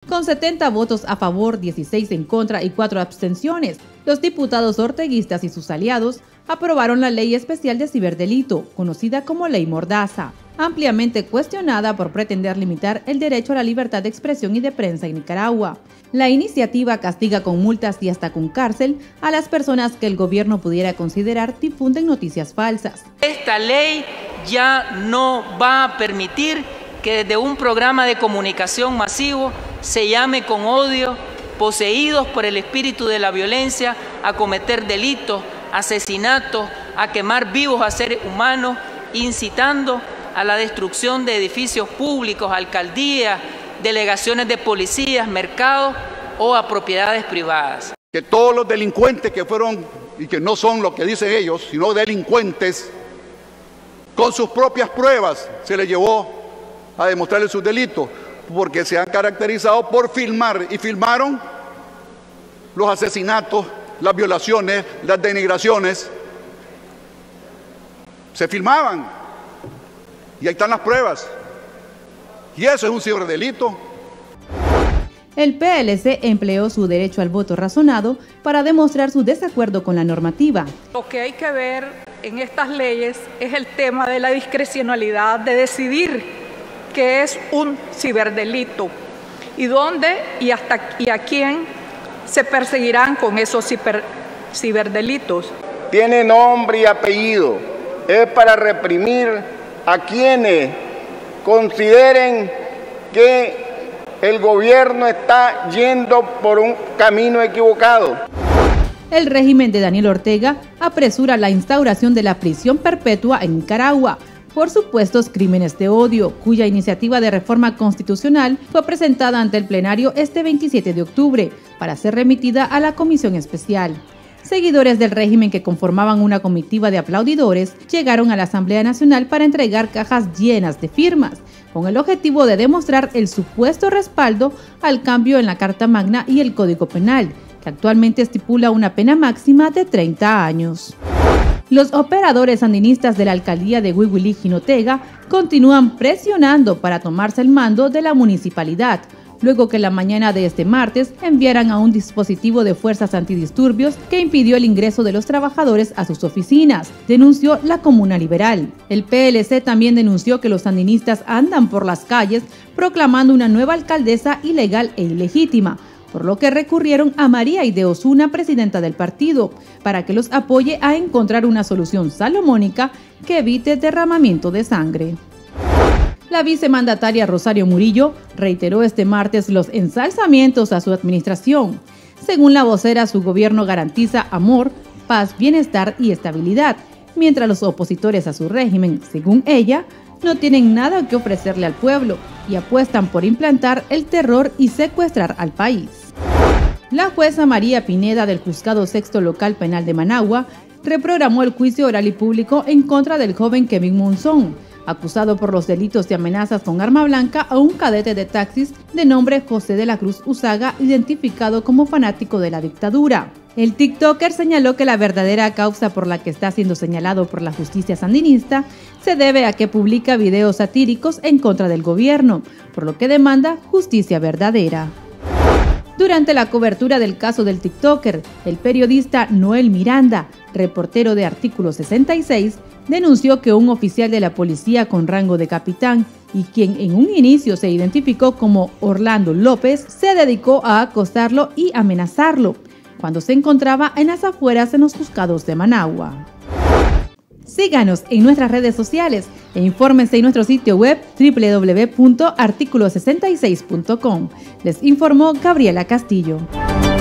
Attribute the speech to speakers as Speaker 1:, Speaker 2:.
Speaker 1: Con 70 votos a favor, 16 en contra y 4 abstenciones, los diputados orteguistas y sus aliados aprobaron la Ley Especial de Ciberdelito, conocida como Ley Mordaza, ampliamente cuestionada por pretender limitar el derecho a la libertad de expresión y de prensa en Nicaragua. La iniciativa castiga con multas y hasta con cárcel a las personas que el gobierno pudiera considerar difunden noticias falsas.
Speaker 2: Esta ley ya no va a permitir que desde un programa de comunicación masivo se llame con odio, poseídos por el espíritu de la violencia, a cometer delitos, asesinatos, a quemar vivos a seres humanos, incitando a la destrucción de edificios públicos, alcaldías, delegaciones de policías, mercados o a propiedades privadas.
Speaker 3: Que todos los delincuentes que fueron, y que no son lo que dicen ellos, sino delincuentes, con sus propias pruebas se les llevó a demostrarles sus delitos, porque se han caracterizado por filmar, y filmaron los asesinatos, las violaciones, las denigraciones. Se filmaban, y ahí están las pruebas, y eso es un ciberdelito.
Speaker 1: El PLC empleó su derecho al voto razonado para demostrar su desacuerdo con la normativa.
Speaker 4: Lo que hay que ver en estas leyes es el tema de la discrecionalidad de decidir qué es un ciberdelito y dónde y a quién se perseguirán con esos ciberdelitos.
Speaker 5: Tiene nombre y apellido. Es para reprimir a quienes consideren que el gobierno está yendo por un camino equivocado.
Speaker 1: El régimen de Daniel Ortega apresura la instauración de la prisión perpetua en Nicaragua por supuestos crímenes de odio, cuya iniciativa de reforma constitucional fue presentada ante el plenario este 27 de octubre para ser remitida a la comisión especial. Seguidores del régimen que conformaban una comitiva de aplaudidores llegaron a la Asamblea Nacional para entregar cajas llenas de firmas, con el objetivo de demostrar el supuesto respaldo al cambio en la Carta Magna y el Código Penal, que actualmente estipula una pena máxima de 30 años. Los operadores sandinistas de la alcaldía de Huihuilí, Jinotega, continúan presionando para tomarse el mando de la municipalidad, luego que la mañana de este martes enviaran a un dispositivo de fuerzas antidisturbios que impidió el ingreso de los trabajadores a sus oficinas, denunció la Comuna Liberal. El PLC también denunció que los sandinistas andan por las calles proclamando una nueva alcaldesa ilegal e ilegítima, por lo que recurrieron a María Aide Osuna, presidenta del partido, para que los apoye a encontrar una solución salomónica que evite derramamiento de sangre. La vicemandataria Rosario Murillo reiteró este martes los ensalzamientos a su administración. Según la vocera, su gobierno garantiza amor, paz, bienestar y estabilidad, mientras los opositores a su régimen, según ella, no tienen nada que ofrecerle al pueblo y apuestan por implantar el terror y secuestrar al país. La jueza María Pineda del Juzgado Sexto Local Penal de Managua reprogramó el juicio oral y público en contra del joven Kevin Monzón, acusado por los delitos de amenazas con arma blanca a un cadete de taxis de nombre José de la Cruz Usaga, identificado como fanático de la dictadura. El TikToker señaló que la verdadera causa por la que está siendo señalado por la justicia sandinista se debe a que publica videos satíricos en contra del gobierno, por lo que demanda justicia verdadera. Durante la cobertura del caso del TikToker, el periodista Noel Miranda, reportero de Artículo 66, denunció que un oficial de la policía con rango de capitán y quien en un inicio se identificó como Orlando López, se dedicó a acosarlo y amenazarlo cuando se encontraba en las afueras en los juzgados de Managua. Síganos en nuestras redes sociales e infórmense en nuestro sitio web www.articulo66.com. Les informó Gabriela Castillo.